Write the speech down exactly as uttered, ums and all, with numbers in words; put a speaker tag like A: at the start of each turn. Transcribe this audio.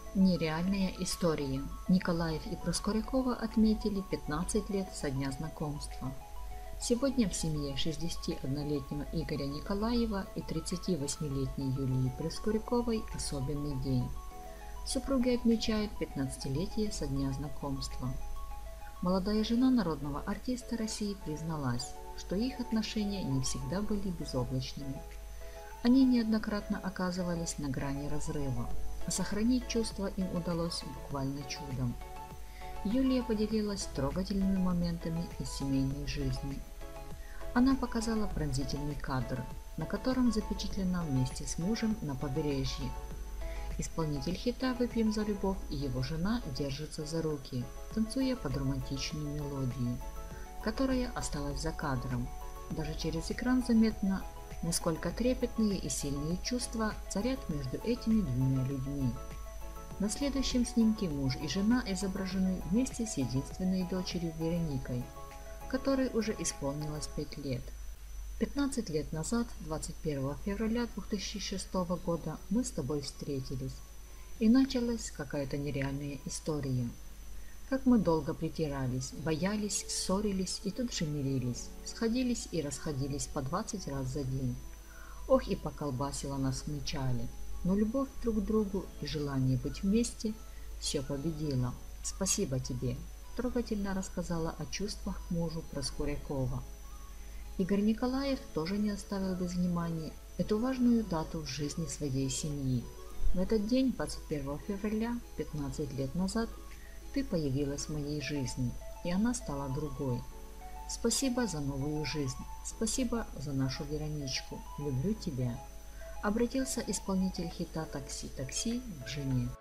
A: Нереальные истории. Николаев и Проскурякова отметили пятнадцать лет со дня знакомства. Сегодня в семье шестидесятиоднолетнего Игоря Николаева и тридцативосьмилетней Юлии Проскуряковой особенный день. Супруги отмечают пятнадцатилетие со дня знакомства. Молодая жена народного артиста России призналась, что их отношения не всегда были безоблачными. Они неоднократно оказывались на грани разрыва, а сохранить чувства им удалось буквально чудом. Юлия поделилась трогательными моментами из семейной жизни. Она показала пронзительный кадр, на котором запечатлена вместе с мужем на побережье. Исполнитель хита «Выпьем за любовь» и его жена держатся за руки, танцуя под романтичную мелодию, которая осталась за кадром. Даже через экран заметно, насколько трепетные и сильные чувства царят между этими двумя людьми. На следующем снимке муж и жена изображены вместе с единственной дочерью Вероникой, которой уже исполнилось пять лет. пятнадцать лет назад, двадцать первого февраля две тысячи шестого года, мы с тобой встретились, и началась какая-то нереальная история. Как мы долго притирались, боялись, ссорились и тут же мирились, сходились и расходились по двадцать раз за день. Ох, и поколбасило нас в начале, но любовь друг к другу и желание быть вместе все победило. Спасибо тебе, трогательно рассказала о чувствах к мужу Проскурякова. Игорь Николаев тоже не оставил без внимания эту важную дату в жизни своей семьи. В этот день, двадцать первого февраля, пятнадцать лет назад, ты появилась в моей жизни, и она стала другой. Спасибо за новую жизнь, спасибо за нашу Вероничку, люблю тебя. Обратился исполнитель хита «Такси, такси» к жене.